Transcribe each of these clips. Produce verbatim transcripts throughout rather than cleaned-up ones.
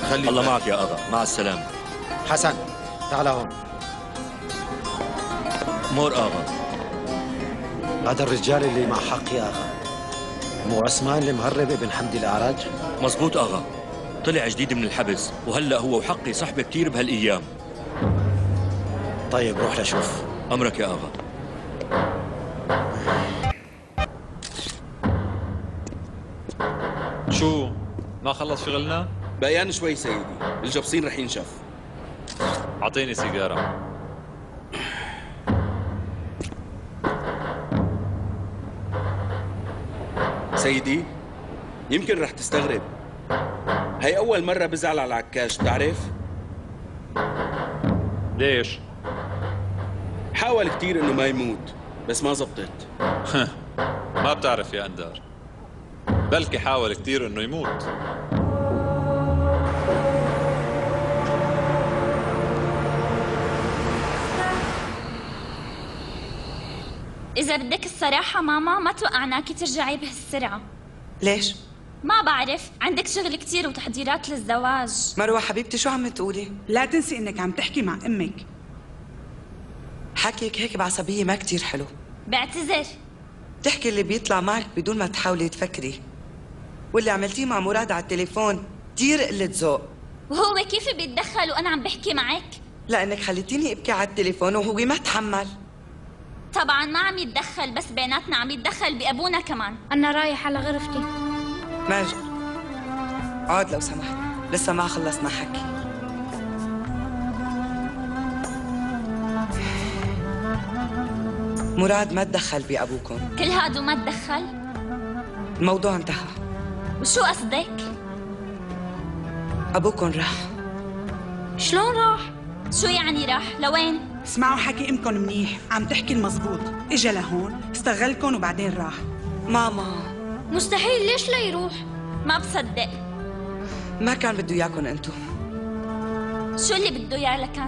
خلي الله معك يا اغا، مع السلامه. حسن تعال هون. مور اغا. هذا الرجال اللي مع حق يا اغا مو عثمان المهرب ابن حمدي الاعرج؟ مزبوط اغا، طلع جديد من الحبس وهلا هو وحقي صحبه كثير بهالايام. طيب روح لشوف. امرك يا اغا. شو؟ ما خلص شغلنا؟ بقيان شوي سيدي، الجبصين رح ينشف. اعطيني سيجاره. سيدي يمكن رح تستغرب، هي أول مرة بزعل على العكاش، بتعرف؟ ليش؟ حاول كتير إنه ما يموت بس ما زبطت. ما بتعرف يا أندار، بلكي حاول كتير إنه يموت. إذا بدك الصراحة ماما ما توقعناكي ترجعي بهالسرعة. ليش؟ ما بعرف، عندك شغل كتير وتحضيرات للزواج. مروة حبيبتي شو عم تقولي؟ لا تنسي انك عم تحكي مع امك. حكيك هيك بعصبية ما كتير حلو. بعتذر. تحكي اللي بيطلع معك بدون ما تحاولي تفكري، واللي عملتيه مع مراد على التليفون كتير قلة ذوق. وهو كيف بيتدخل وأنا عم بحكي معك؟ لأنك خليتيني أبكي على التليفون وهو ما تحمل. طبعا ما عم يتدخل، بس بيناتنا عم يتدخل بأبونا كمان. أنا رايح على غرفتي. ماجد اقعد لو سمحت، لسه ما خلصنا حكي. مراد ما تدخل بأبوكم. كل هاد وما تدخل؟ الموضوع انتهى. وشو قصدك؟ أبوكم راح. شلون راح؟ شو يعني راح؟ لوين؟ اسمعوا حكي امكم منيح، عم تحكي المزبوط. اجا لهون استغلكم وبعدين راح. ماما مستحيل، ليش لا يروح؟ ما بصدق. ما كان بده اياكم انتو. شو اللي بده اياه لكان؟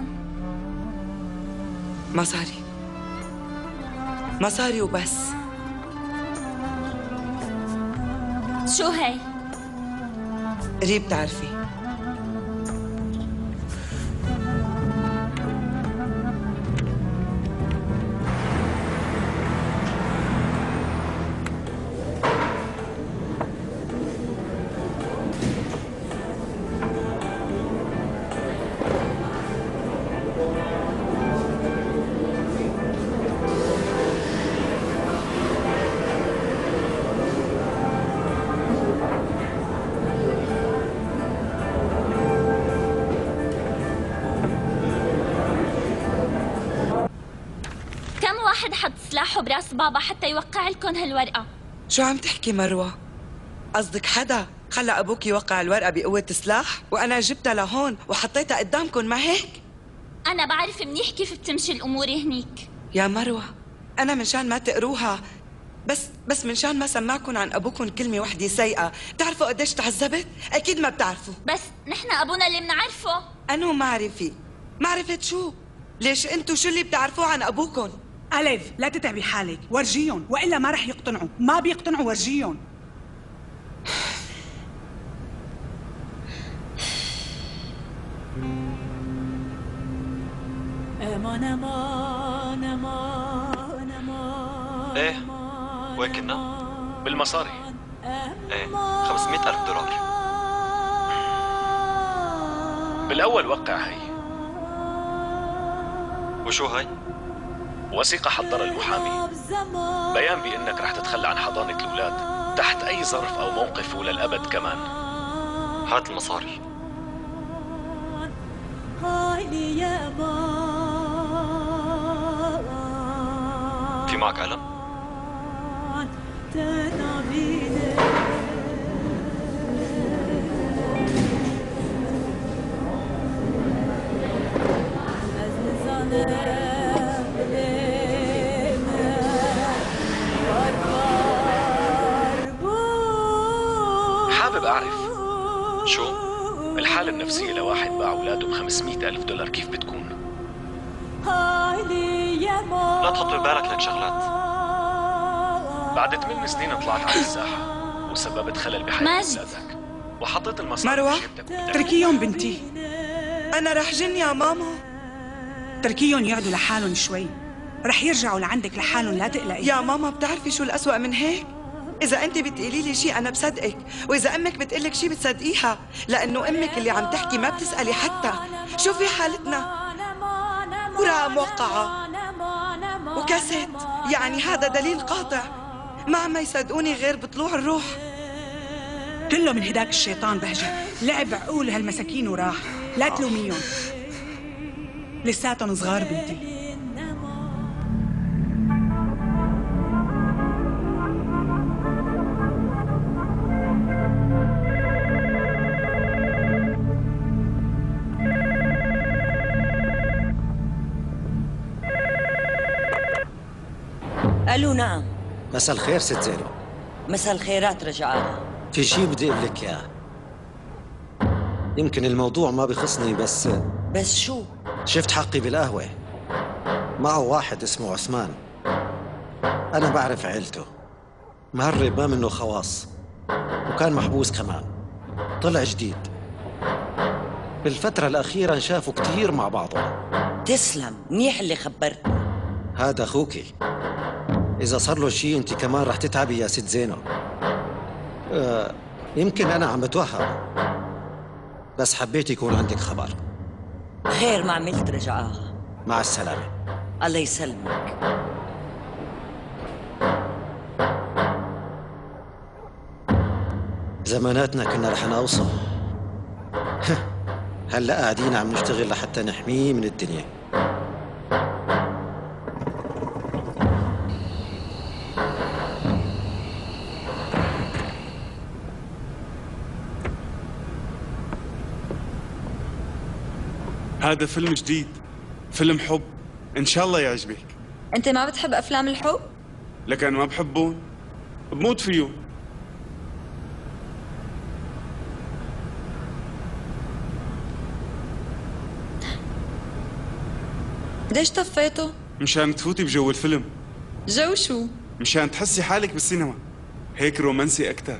مصاري مصاري وبس. شو هي؟ قريب تعرفي. واحد حط سلاحه براس بابا حتى يوقع لكم هالورقة. شو عم تحكي مروة؟ قصدك حدا خلى أبوك يوقع الورقة بقوة سلاح وأنا جبتها لهون وحطيتها قدامكم، ما هيك؟ أنا بعرف منيح كيف بتمشي الأمور هنيك. يا مروة أنا منشان ما تقروها، بس بس منشان ما سمعكم عن أبوكم كلمة وحدة سيئة. بتعرفوا قديش تعذبت؟ أكيد ما بتعرفوا. بس نحن أبونا اللي بنعرفه. أنو معرفي؟ معرفة شو؟ ليش أنتو شو اللي بتعرفوه عن أبوكم؟ ألف لا تتعبي حالك، ورجيهم وإلا ما رح يقتنعوا، ما بيقتنعوا ورجيهم. امان امان امان امان. ايه وين كنا؟ بالمصاري. ايه خمسمية ألف دولار. بالأول وقع هي. وشو هاي؟ وثيقة حضرها المحامي، بيان بأنك رح تتخلى عن حضانة الأولاد تحت أي ظرف أو موقف وللأبد كمان. هات المصاري. في معك قلم؟ حابب أعرف شو الحالة النفسية لواحد باع أولاده بخمسمية ألف دولار كيف بتكون؟ لا تحط ببالك لك شغلات. بعد ثمان سنين طلعت على الساحة وسببت خلل بحياة أولادك. وحطيت المصاري مروة بجيبتك وبدك تركيهم بنتي، أنا رح جن يا ماما. تركيهم يقعدوا لحالهم شوي، رح يرجعوا لعندك لحالهم، لا تقلقي. يا ماما بتعرفي شو الأسوأ من هيك؟ إذا أنت بتقولي لي شيء أنا بصدقك، وإذا أمك بتقلك شيء بتصدقيها، لأنه أمك اللي عم تحكي ما بتسألي حتى. شوفي حالتنا، ورقة موقعة وكاسيت، يعني هذا دليل قاطع. ما عم يصدقوني غير بطلوع الروح. كله من هداك الشيطان بهجة، لعب عقول هالمساكين وراح. لا تلوميهم، لساتهم صغار بنتي. الو نعم. مساء الخير ست زينب. مساء الخيرات رجعان. في شيء بدي اقول لك اياه. يمكن الموضوع ما بخصني بس بس شو؟ شفت حقي بالقهوة معه واحد اسمه عثمان. أنا بعرف عيلته، مهرب ما منه خواص، وكان محبوس كمان. طلع جديد. بالفترة الأخيرة انشافوا كتير مع بعضهم. تسلم، منيح اللي خبرتني. هذا أخوكي، إذا صار له شيء أنت كمان رح تتعبي يا ست زينب. أه يمكن أنا عم بتوهم، بس حبيت يكون عندك خبر. خير ما عملت رجعان. مع السلامة. الله يسلمك. زماناتنا كنا رح نوصل. هلا قاعدين عم نشتغل لحتى نحميه من الدنيا. هذا فيلم جديد، فيلم حب، ان شاء الله يعجبك. انت ما بتحب افلام الحب؟ لك انا ما بحبهم، بموت فيهم. ليش طفيته؟ مشان تفوتي بجو الفيلم. جو شو؟ مشان تحسي حالك بالسينما، هيك رومانسي اكثر.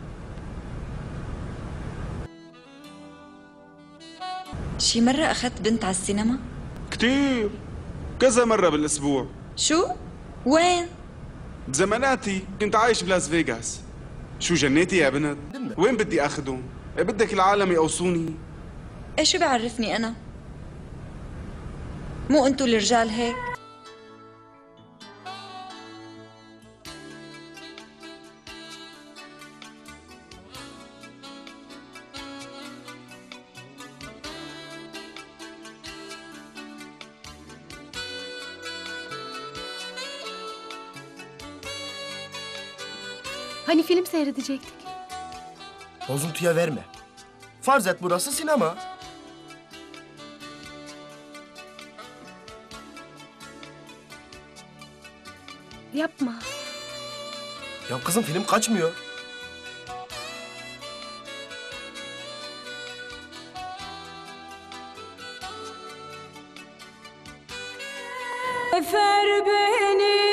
شي مرة أخذت بنت على السينما؟ كتير، كذا مرة بالأسبوع. شو؟ وين؟ بزماناتي كنت عايش بلاس فيغاس. شو جنيتي يا بنت؟ وين بدي آخذهم؟ بدك العالم يقوصوني؟ إيه شو بعرفني أنا؟ مو أنتو الرجال هيك؟ Hani film seyredecektik? Bozuntuya verme. Farz et burası sinema. Yapma. Ya kızım film kaçmıyor. Efer beni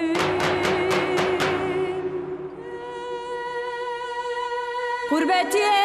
gurbet